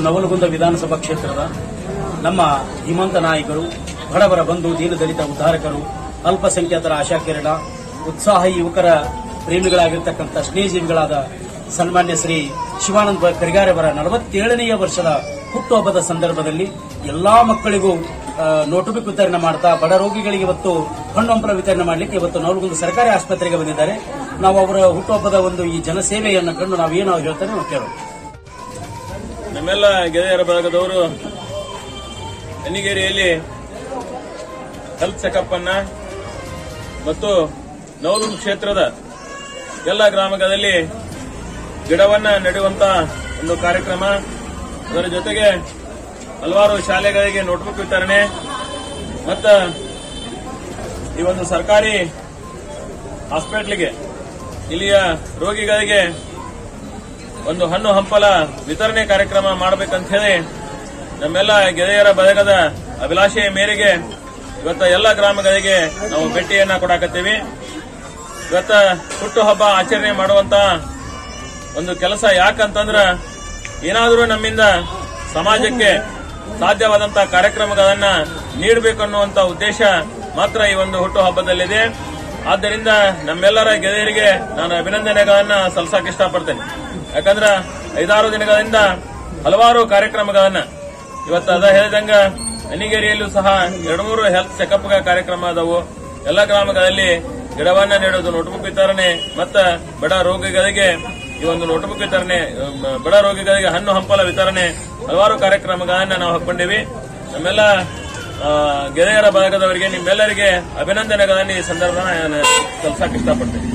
ನವಲಗುಂದ ವಿಧಾನಸಭಾ ಕ್ಷೇತ್ರದ ನಮ್ಮ ಧೀಮಂತ ನಾಯಕರು, ಬಡವರ ಬಂಧು, ದೀನದಲಿತ ಉದ್ಧಾರಕರು, ಅಲ್ಪಸಂಖ್ಯಾತರ ಆಶಾಕಿರಣ, ಉತ್ಸಾಹಿ ಯುವಕರ ಪ್ರೇಮಿಗಳಾಗಿರ್ತಕ್ಕಂಥ ಸ್ನೇಹಜೀವಿಗಳಾದ ಸನ್ಮಾನ್ಯ ಶ್ರೀ ಶಿವಾನಂದ ಕರಿಗಾರೆ ಅವರ 47ನೇ ವರ್ಷದ ಹುಟ್ಟುಹಬ್ಬದ ಸಂದರ್ಭದಲ್ಲಿ ಎಲ್ಲಾ ಮಕ್ಕಳಿಗೂ ನೋಟ್ಬುಕ್ ವಿತರಣೆ ಮಾಡ್ತಾ ಬಡ ರೋಗಿಗಳಿಗೆ ಇವತ್ತು ಹಣ್ಣು ಹಂಪಲ ವಿತರಣೆ ಮಾಡಲಿಕ್ಕೆ ಇವತ್ತು ನವಲಗುಂದ ಸರ್ಕಾರಿ ಆಸ್ಪತ್ರೆಗೆ ಬಂದಿದ್ದಾರೆ. ನಾವು ಅವರ ಹುಟ್ಟುಹಬ್ಬದ ಈ ಜನಸೇವೆಯನ್ನು ಕಂಡು ನಾವೇನು ಹೇಳ್ತಾರೆ ನಾವು ಕೇಳೋಣ. ನಮ್ಮೆಲ್ಲ ಗೆಳೆಯರ ಬಳಗದವರು ಅನಿಗೇರಿಯಲ್ಲಿ ಹೆಲ್ತ್ ಚೆಕಪ್ ಅನ್ನ ಮತ್ತು ನವಲಗುಂದ ಕ್ಷೇತ್ರದ ಎಲ್ಲ ಗ್ರಾಮಗಳಲ್ಲಿ ಗಿಡವನ್ನ ನೆಡುವಂತ ಒಂದು ಕಾರ್ಯಕ್ರಮ, ಅದರ ಜೊತೆಗೆ ಹಲವಾರು ಶಾಲೆಗಳಿಗೆ ನೋಟ್ಬುಕ್ ವಿತರಣೆ ಮತ್ತು ಈ ಒಂದು ಸರ್ಕಾರಿ ಹಾಸ್ಪಿಟಲ್ಗೆ ಇಲ್ಲಿಯ ರೋಗಿಗಳಿಗೆ ಒಂದು ಹಣ್ಣು ಹಂಪಲ ವಿತರಣೆ ಕಾರ್ಯಕ್ರಮ ಮಾಡಬೇಕಂತ ಹೇಳಿ ನಮ್ಮೆಲ್ಲ ಗೆಳೆಯರ ಬಳಗದ ಅಭಿಲಾಷೆಯ ಮೇರೆಗೆ ಇವತ್ತ ಎಲ್ಲ ಗ್ರಾಮಗಳಿಗೆ ನಾವು ಭೇಟಿಯನ್ನ ಕೊಡಾಕತ್ತೀವಿ. ಇವತ್ತ ಹುಟ್ಟುಹಬ್ಬ ಆಚರಣೆ ಮಾಡುವಂತ ಒಂದು ಕೆಲಸ ಯಾಕಂತಂದ್ರ ಏನಾದರೂ ನಮ್ಮಿಂದ ಸಮಾಜಕ್ಕೆ ಸಾಧ್ಯವಾದಂತಹ ಕಾರ್ಯಕ್ರಮಗಳನ್ನ ನೀಡಬೇಕು ಅನ್ನುವಂತ ಉದ್ದೇಶ ಮಾತ್ರ ಈ ಒಂದು ಹುಟ್ಟುಹಬ್ಬದಲ್ಲಿದೆ. ಆದ್ದರಿಂದ ನಮ್ಮೆಲ್ಲರ ಗೆಳೆಯರಿಗೆ ನಾನು ಅಭಿನಂದನೆಗಳನ್ನ ಸಲ್ಲಿಸಕ್ಕೆ ಇಷ್ಟಪಡ್ತೇನೆ. ಯಾಕಂದ್ರ 5-6 ದಿನಗಳಿಂದ ಹಲವಾರು ಕಾರ್ಯಕ್ರಮಗಳನ್ನ ಇವತ್ತು ಅದ ಹೇಳಿದಂಗ ಅನಿಗೇರಿಯಲ್ಲೂ ಸಹ 2-3 ಹೆಲ್ತ್ ಚೆಕಪ್ ಕಾರ್ಯಕ್ರಮ ಅದಾವು. ಎಲ್ಲ ಗ್ರಾಮಗಳಲ್ಲಿ ಗಿಡವನ್ನ ನೆಡೋದು, ನೋಟ್ಬುಕ್ ವಿತರಣೆ ಮತ್ತು ಬಡ ರೋಗಿಗಳಿಗೆ ಈ ಒಂದು ನೋಟ್ಬುಕ್ ವಿತರಣೆ, ಬಡ ರೋಗಿಗಳಿಗೆ ಹಣ್ಣು ಹಂಪಲ ವಿತರಣೆ, ಹಲವಾರು ಕಾರ್ಯಕ್ರಮಗಳನ್ನ ನಾವು ಹಾಕೊಂಡಿವಿ. ನಮ್ಮೆಲ್ಲ ಗೆಳೆಯರ ಬಳಗದವರಿಗೆ ನಿಮ್ಮೆಲ್ಲರಿಗೆ ಅಭಿನಂದನೆಗಳನ್ನ ಈ ಸಂದರ್ಭ ಸಲ್ಲಿಸಕ್ಕೆ ಇಷ್ಟಪಡ್ತೇನೆ.